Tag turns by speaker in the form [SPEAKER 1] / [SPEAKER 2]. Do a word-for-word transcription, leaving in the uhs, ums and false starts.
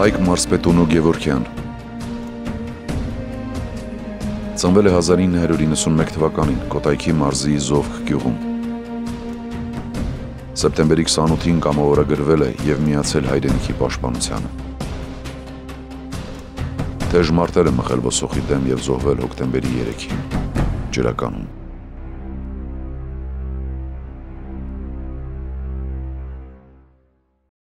[SPEAKER 1] Հայկ Մարսպետոնո Գևորգյան ծնվել է հազար ինը հարյուր իննսունմեկ թվականին Կոտայքի մարզի Զովք գյուղում։ Սեպտեմբերի քսանութին կամավորագրվել է և միացել հայրենիքի պաշտպանությանը։ Թեժ մարտեր է մղել ոսոխի դեմ և զոհվել հոկտեմբերի երեքին ջրականում։